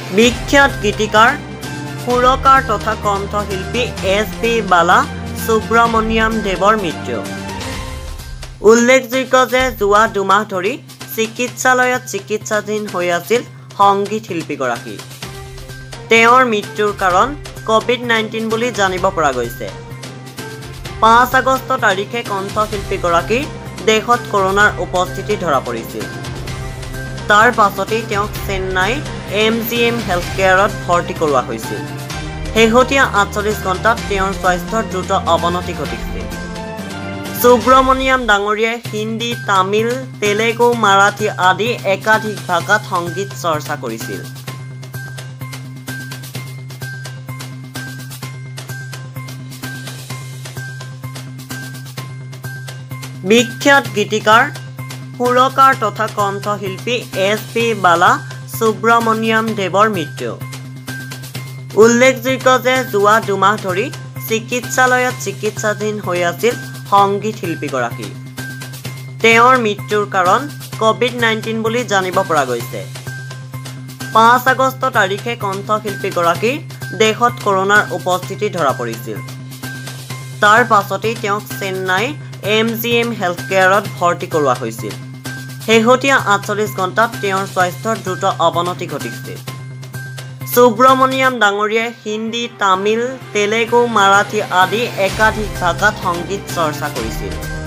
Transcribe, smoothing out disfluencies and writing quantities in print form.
বিখ্যাত গীতিকাৰ সুৰকাৰ তথা কণ্ঠশিল্পী এছ.পি. বালা সুব্ৰমণিয়াম দেৱৰ মৃত্যু। উল্লেখযোগ্য যে যোৱা দুমাহ ধৰি চিকিৎসালয়ত চিকিৎসাধীন হৈ আছিল সংগীত শিল্পীগৰাকী। তেওঁৰ মৃত্যুৰ কাৰণ কোভিড-19 বুলি জানিব পৰা গৈছে। 5 আগষ্ট তাৰিখে কণ্ঠশিল্পীগৰাকীৰ দেশত কৰোনাৰ উপস্থিতি ধৰা পৰিছিল। তাৰ পাছতেই তেওঁক চেন্নাই MGM হেল্থ কেয়াৰত ভৰ্তি কৰোৱা হৈছিল। শেহতীয়া 48 ঘণ্টাত তেওঁৰ স্বাস্থ্যৰ দ্ৰুত অৱনতি ঘটিছিল। সুব্ৰমণিয়াম ডাঙৰীয়াই হিন্দী, তামিল, তেলেগু, মাৰাঠী আদি একাধিক ভাষাত সংগীত চৰ্চা কৰিছিল। বিখ্যাত গীতিকাৰ সুৰকাৰ তথা কণ্ঠশিল্পী এছ.পি. বালা সুব্ৰমণিয়াম দেৱৰ মৃত্যু। উল্লেখযোগ্য যে যোৱা দুমাহ ধৰি চিকিৎসালয়ত চিকিৎসাধীন হৈ আছিল সংগীত শিল্পীগৰাকী। তেওঁৰ মৃত্যুৰ কাৰণ কোভিড-19 বুলি জানিব পৰা গৈছে। 5 আগষ্ট তাৰিখে কণ্ঠশিল্পীগৰাকীৰ দেশত কৰোনাৰ উপস্থিতি ধৰা পৰিছিল। তাৰ পাছতেই তেওঁক চেন্নাই MGM হেল্থ কেয়াৰত ভৰ্তি কৰোৱা হৈছিল। শেহতীয়া 48 ঘণ্টাত তেওঁৰ স্বাস্থ্যৰ দ্ৰুত অৱনতি ঘটিছিল। সুব্ৰমণিয়াম ডাঙৰীয়াই হিন্দী, তামিল, তেলেগু, মাৰাঠী আদি একাধিক ভাষাত সংগীত চৰ্চা কৰিছিল।